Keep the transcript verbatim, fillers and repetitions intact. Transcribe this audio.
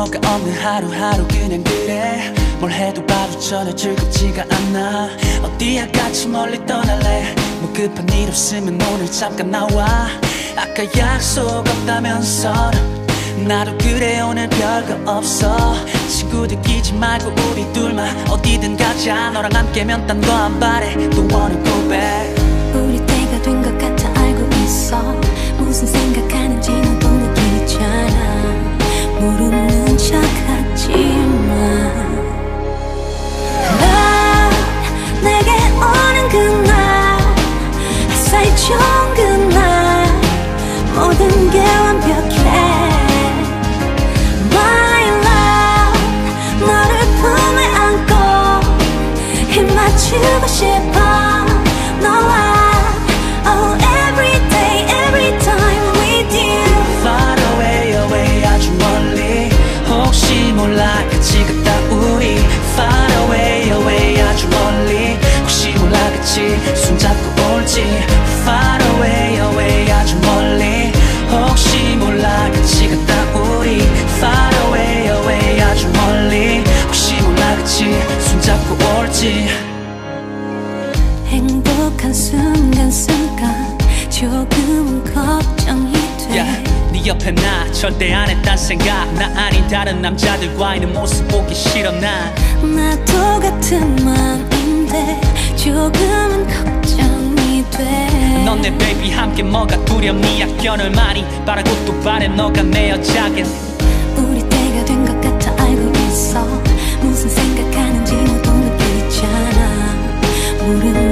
뭐가 없는 하루하루 그냥 그래. 뭘 해도 바로 전혀 즐겁지가 않아. 어디야 같이 멀리 떠날래. 뭐 급한 일 없으면 오늘 잠깐 나와. 아까 약속 없다면서 나도 그래 오늘 별거 없어. 친구들 끼지 말고 우리 둘만 어디든 가자. 너랑 함께면 딴 거 안 바래. Don't wanna go back. 우리 때가 된 것 같아 알고 있어. 무슨 생각하는지 너도 느끼잖아. 모르는 척하지마. 넌 내게 오는 그날 햇살 좋은 그날 모든 게 완벽해. My love 너를 품에 안고 힘 맞추고 싶어. 너와 oh every day every time with you. Far away away 아주 멀리 혹시 몰라 같이 갔다 우리. Far away away 아주 멀리 혹시 몰라 같이 손잡고 올지. Far away away 아주 멀리 혹시 몰라 같이 갔다 우리. Far away away 아주 멀리 혹시 몰라 같이 손잡고 올지. 행복한 순간순간 조금은 걱정이 돼. yeah, 네 옆에 나 절대 안 했단 생각. 나 아닌 다른 남자들과 있는 모습 보기 싫어. 난 나도 같은 마음인데 조금은 걱정이 돼. 넌 내 베이비 함께 뭐가 두렵니. 약견을 많이 바라고 또 바래. 너가 내 여자겐 우리 때가 된 것 같아 알고 있어. 무슨 생각하는지 너도 느끼잖아. 모르는